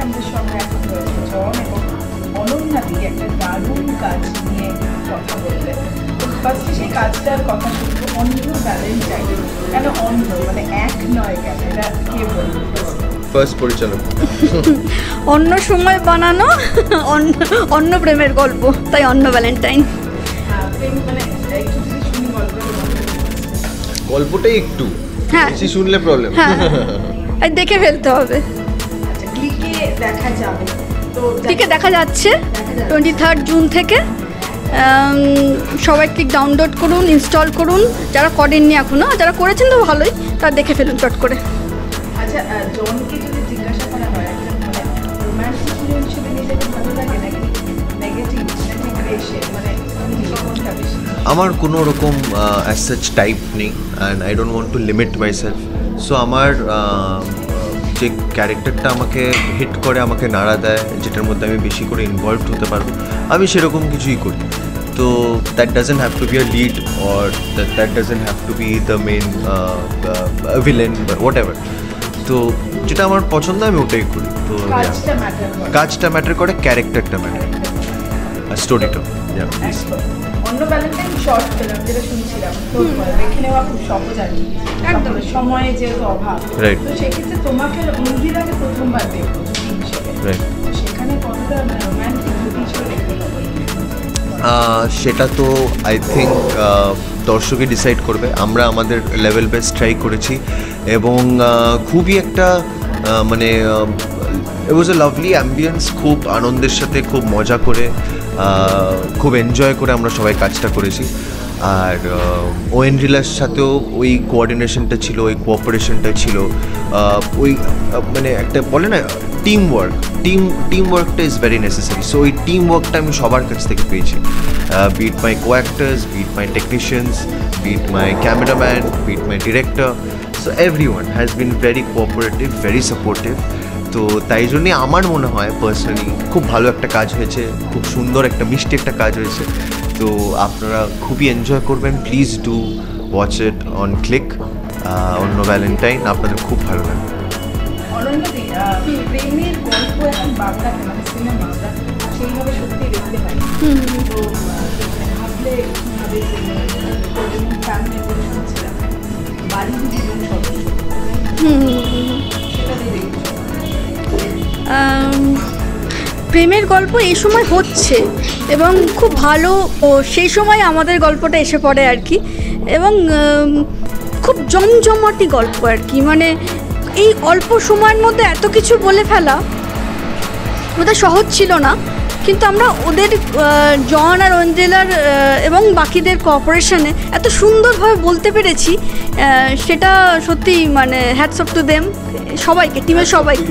আমাদের সঙ্গে এখন রয়েছে জন এবং অনন্যা দি একটা দারুণ কাজ নিয়ে কথা বলবে। ফার্স্টে সেই কাজটার কথা শুনবো, অন্য ভ্যালেন্টাইন। কেন অন্য, মানে এক নয় কেন, এটা কে বলবে? ফার্স্ট পরিচালক। অন্য সময় বানানো অন্য প্রেমের গল্প, তাই অন্য ভ্যালেন্টাইন। মানে একটু যদি শুনি গল্পটাই একটু হ্যাঁ বেশি শুনলে প্রবলেম। হ্যাঁ দেখে ফেলতে হবে। আচ্ছা, ক্লিকে দেখা যাবে তো? ক্লিকে দেখা যাচ্ছে 23 জুন থেকে। সবাই ক্লিক ডাউনলোড করুন, ইনস্টল করুন, যারা করেননি এখনও, যারা করেছেন তো ভালোই, তারা দেখে ফেলুন চট করে। আচ্ছা, জনকে যদি জিজ্ঞাসা করা হয় মানে রোম্যান্টিক হিরো হিসেবে নিজেকে ভালো লাগে নাকি নেগেটিভ নাকি গ্রেশে, মানে কোনটা বেশি? আমার কোনো রকম অ্যাজ সাচ টাইপ নেই and I don't want to limit myself. So আমার যে ক্যারেক্টারটা আমাকে হিট করে, আমাকে নাড়া দেয়, যেটার মধ্যে আমি বেশি করে ইনভলভড হতে পারবো, আমি সেরকম কিছুই করি। তো that doesn't have to be a lead or that doesn't have to be the main villain বা হোয়াট এভার। তো যেটা আমার পছন্দ আমি ওটাই করি। তো কাজটা ম্যাটার করে, ক্যারেক্টারটা ম্যাটার আর স্টোরিটা। অন্য ভ্যালেন্টাইন শর্ট ফিল্ম যেটা শুনছিলাম, তো দেখে নেওয়া খুব সহজ আর কি, একদম সময়ে যেহেতু অভাব, তো সেক্ষেত্রে তোমাকে মুভির আগে প্রথমবার দেখবো জুটি হিসেবে, সেখানে কতটা রোম্যান্টিক জুটি হিসেবে দেখতে পাবো? সেটা তো আই থিঙ্ক দর্শকই ডিসাইড করবে। আমরা আমাদের লেভেল বেস্ট ট্রাই করেছি এবং খুবই একটা মানে ইট ওয়াজ এ লাভলি অ্যাম্বিয়েন্স। খুব আনন্দের সাথে, খুব মজা করে, খুব এনজয় করে আমরা সবাই কাজটা করেছি। আর ওএনরিলার সাথেও ওই কোঅর্ডিনেশনটা ছিল, ওই কোঅপারেশনটা ছিল, ওই মানে একটা বলে না টিম ওয়ার্কটা ইজ ভেরি নেসেসারি। সো ওই টিম ওয়ার্কটা আমি সবার কাছ থেকে পেয়েছি, with my co actors, with my technicians, with my cameraman, with my director. So everyone has been very cooperative, very supportive. তো তাই জন্যে আমার মনে হয় পার্সোনালি খুব ভালো একটা কাজ হয়েছে, খুব সুন্দর একটা মিষ্টি একটা কাজ হয়েছে। তো আপনারা খুবই এনজয় করবেন। Please do watch it on Klikk, অন্য ভ্যালেন্টাইন। আপনাদের খুব ভালো লাগবে। প্রেমের গল্প এখন বাংলাতে মানে সিনেমা আমরা সেইভাবে সত্যি দেখতে পাই, তো ভাবলে কীভাবে ফ্যামিলি শুনছিলাম বাড়ির জীবন সদস্য সেটা দিয়ে দেখতে প্রেমের গল্প এই সময় হচ্ছে এবং খুব ভালো, ও সেই সময় আমাদের গল্পটা এসে পড়ে আর কি। এবং খুব জমজমাটি গল্প আর কি, মানে এই অল্প সময়ের মধ্যে এত কিছু বলে ফেলা ওদের সহজ ছিল না, কিন্তু আমরা ওদের জন আর অঞ্জেলার এবং বাকিদের কোঅপারেশনে এত সুন্দরভাবে বলতে পেরেছি, সেটা সত্যি মানে হ্যাটস অফ টু দেম, সবাইকে, টিমের সবাইকে।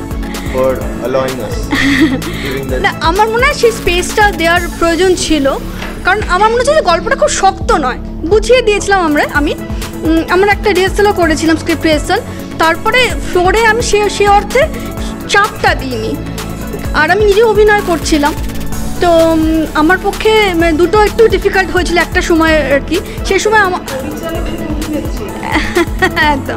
না, আমার মনে হয় সেই স্পেসটা দেওয়ার প্রয়োজন ছিল, কারণ আমার মনে হচ্ছে যে গল্পটা খুব শক্ত নয়, বুঝিয়ে দিয়েছিলাম আমরা একটা রিহার্সালও করেছিলাম, স্ক্রিপ্ট রিহার্সাল, তারপরে ফ্লোরে আমি সে অর্থে চাপটা দিইনি, আর আমি নিজে অভিনয় করছিলাম। তো আমার পক্ষে দুটো একটু ডিফিকাল্ট হয়েছিল একটা সময় আর কি, সেই সময় আমার একদম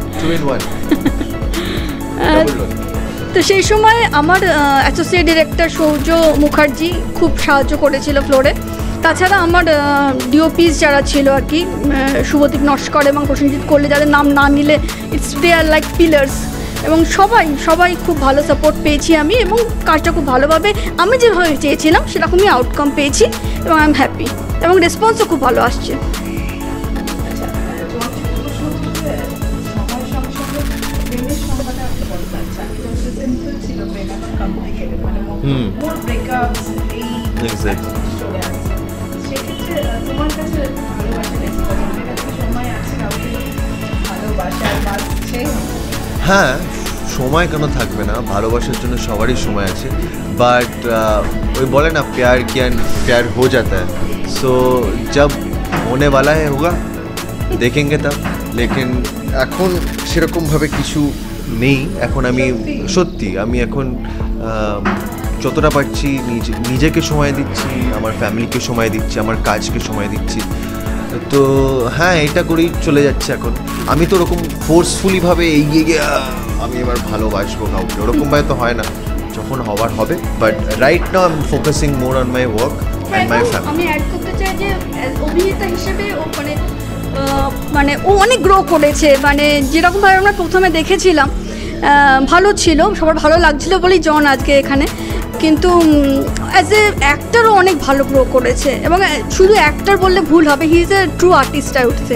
তো সেই সময় আমার অ্যাসোসিয়েট ডিরেক্টর সৌর্য মুখার্জি খুব সাহায্য করেছিল ফ্লোরে। তাছাড়া আমার ডিওপিস যারা ছিল আর কি, শুভদীপ নস্কর এবং প্রসেনজিৎ করলে, যাদের নাম না নিলে it's they are like pillars, এবং সবাই খুব ভালো সাপোর্ট পেয়েছি আমি, এবং কাজটা খুব ভালোভাবে আমি যেভাবে চেয়েছিলাম সেরকমই আউটকাম পেয়েছি, এবং আই এম হ্যাপি, এবং রেসপন্সও খুব ভালো আসছে। হ্যাঁ, সময় কেন থাকবে না, ভালোবাসার জন্য সবারই সময় আছে, বাট ওই বলে না प्यार हो जाता है, सो जब होने वाला है होगा देखेंगे तब। लेकिन এখন সেরকমভাবে কিছু নেই। এখন আমি এখন যতটা পারছি নিজেকে সময় দিচ্ছি, আমার ফ্যামিলিকে সময় দিচ্ছি, আমার কাজকে সময় দিচ্ছি। তো হ্যাঁ, এটা করেই চলে যাচ্ছে এখন। আমি তো ওরকম ফোর্সফুলিভাবে এগিয়ে গিয়ে আমি এবার ভালোবাসবো কাউকে, ওরকমভাবে তো হয় না, যখন হওয়ার হবে। But right now I am focusing more on my work and my family. আমি অ্যাড করতে চাই যে অভিনেতা হিসেবে ও মানে ও অনেক গ্রো করেছে, মানে যেরকমভাবে আমরা প্রথমে দেখেছিলাম ভালো ছিল, সবার ভালো লাগছিল বলেই জন আজকে এখানে, কিন্তু অ্যাজ এ অ্যাক্টারও অনেক ভালো গ্রো করেছে, এবং শুধু অ্যাক্টার বললে ভুল হবে, he is a true artist I would say.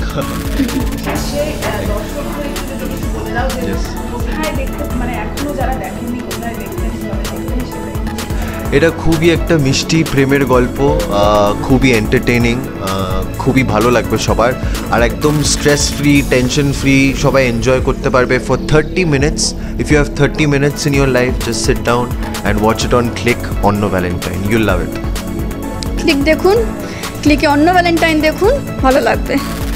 এটা খুবই একটা মিষ্টি প্রেমের গল্প, খুবই এন্টারটেইনিং, খুবই ভালো লাগবে সবার, আর একদম স্ট্রেস ফ্রি, টেনশন ফ্রি, সবাই এনজয় করতে পারবে for 30 minutes. If you have 30 minutes in your life, just sit down and watch it on Klikk, Onno Valentine. You'll love it. Click দেখুন, ক্লিকে অন্য ভ্যালেন্টাইন দেখুন, ভালো লাগবে।